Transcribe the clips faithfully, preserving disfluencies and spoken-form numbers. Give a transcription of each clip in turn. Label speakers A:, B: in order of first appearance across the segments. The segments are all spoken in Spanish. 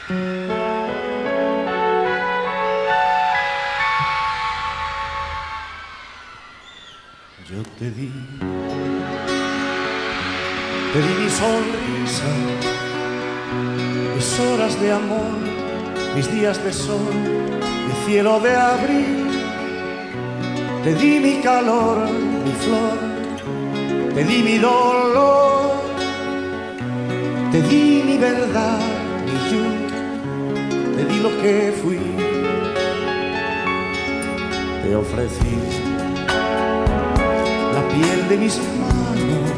A: Yo te di, te di mi sonrisa, mis horas de amor, mis días de sol, mi cielo de abril. Te di mi calor, mi flor, te di mi dolor, te di mi verdad, mi yo, te di lo que fui. Te ofrecí la piel de mis manos,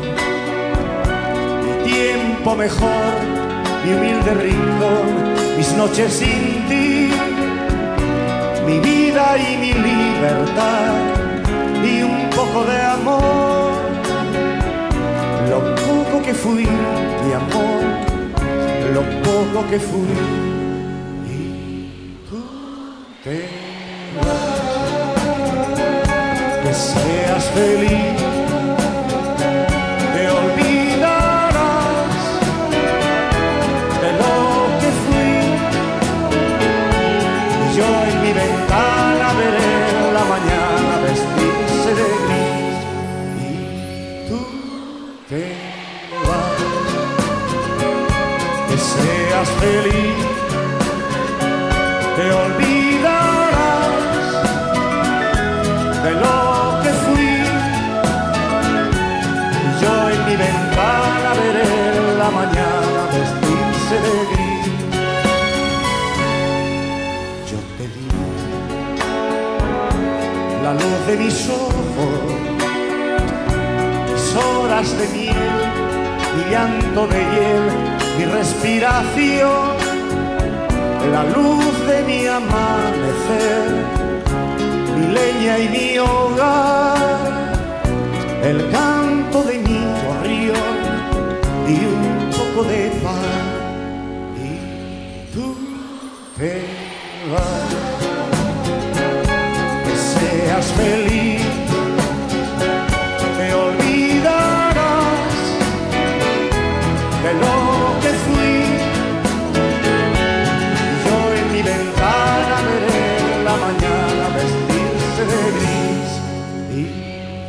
A: mi tiempo mejor, mi humilde rincón, mis noches sin ti, mi vida y mi libertad, y un poco de amor, lo poco que fui, mi amor, lo poco que fui. Y tú te vas, que seas feliz, te olvidarás de lo que fui, y yo en mi ventana veré la mañana vestirse de gris. Y tú te vas, que seas feliz, te olvidarás de lo que fui, y yo en mi ventana veré la mañana vestirse de gris. Yo te di la luz de mis ojos, mis horas de miel, mi llanto de hiel, mi respiración, la luz de mi amanecer, mi leña y mi hogar, el canto de mi gorrión y un poco de pan. Y tú te vas, que seas feliz, te olvidarás de lo que fui, y yo en mi ventana veré la mañana vestirse de gris. Y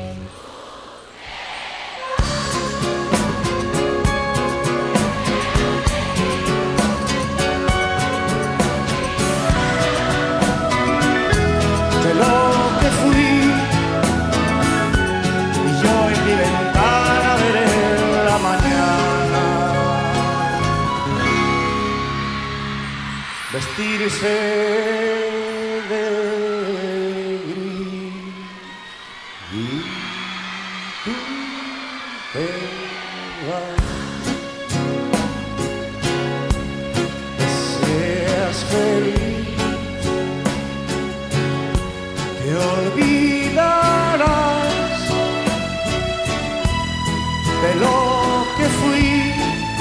A: de lo que fui, y yo en mi ventana veré la mañana vestirse de gris. Y tú te vas, que seas feliz, te olvidarás de lo que fui,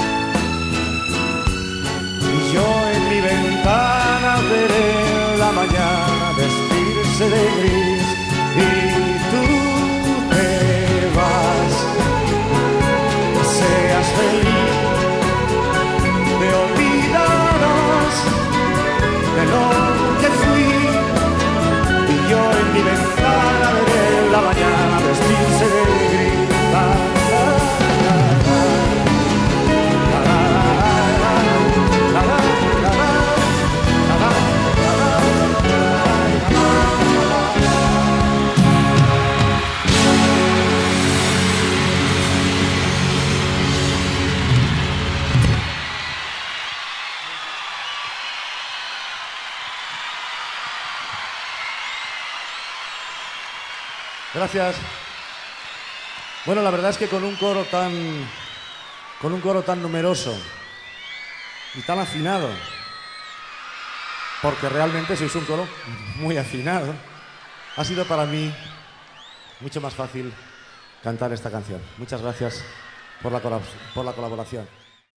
A: y yo en mi ventana veré la mañana vestirse de gris. Y tú te vas, que seas feliz, te olvidarás de lo que fui, y yo en mi ventana veré la mañana vestirse de gris. La, la, la, la, la, la, la, la, la, la, Gracias. Bueno, la verdad es que con un coro tan, con un coro tan numeroso y tan afinado, porque realmente sois un coro muy afinado, ha sido para mí mucho más fácil cantar esta canción. Muchas gracias por la, por la colaboración.